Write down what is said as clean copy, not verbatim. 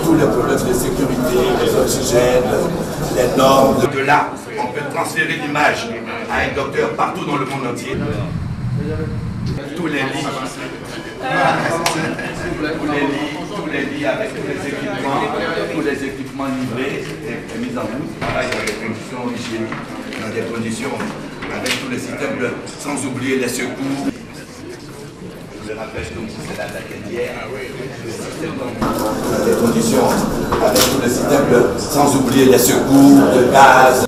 tous les problèmes de sécurité, les oxygènes, les normes. De là, on peut transférer l'image à un docteur partout dans le monde entier. Tous les lits, avec tous les équipements livrés et mis en route. Pareil, dans des conditions hygiéniques, dans des conditions avec tous les systèmes, sans oublier les secours. Je rappelle que c'est la hier. Dans des conditions avec tous les systèmes, sans oublier les secours de gaz.